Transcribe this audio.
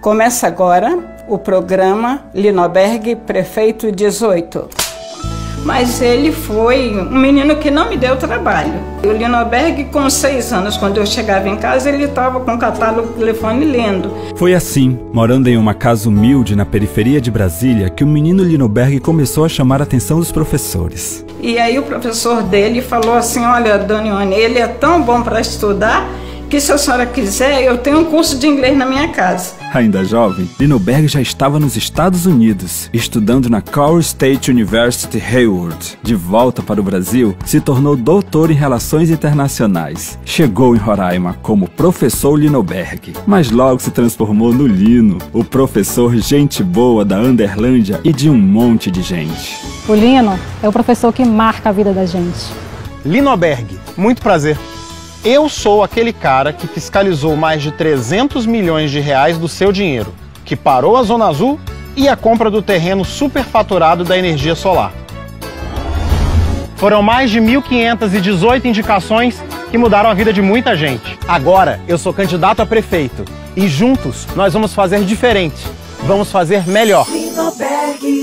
Começa agora o programa Linoberg Prefeito 18. Mas ele foi um menino que não me deu trabalho. O Linoberg, com 6 anos, quando eu chegava em casa, ele estava com o catálogo do telefone lendo. Foi assim, morando em uma casa humilde na periferia de Brasília, que o menino Linoberg começou a chamar a atenção dos professores. E aí o professor dele falou assim: olha, Dona Ione, ele é tão bom para estudar que, se a senhora quiser, eu tenho um curso de inglês na minha casa. Ainda jovem, Linoberg já estava nos Estados Unidos, estudando na Cal State University Hayward. De volta para o Brasil, se tornou doutor em Relações Internacionais. Chegou em Roraima como professor Linoberg, mas logo se transformou no Lino, o professor gente boa da Underlândia e de um monte de gente. O Lino é o professor que marca a vida da gente. Linoberg, muito prazer. Eu sou aquele cara que fiscalizou mais de 300 milhões de reais do seu dinheiro, que parou a Zona Azul e a compra do terreno superfaturado da energia solar. Foram mais de 1.518 indicações que mudaram a vida de muita gente. Agora eu sou candidato a prefeito e juntos nós vamos fazer diferente, vamos fazer melhor. Linoberg.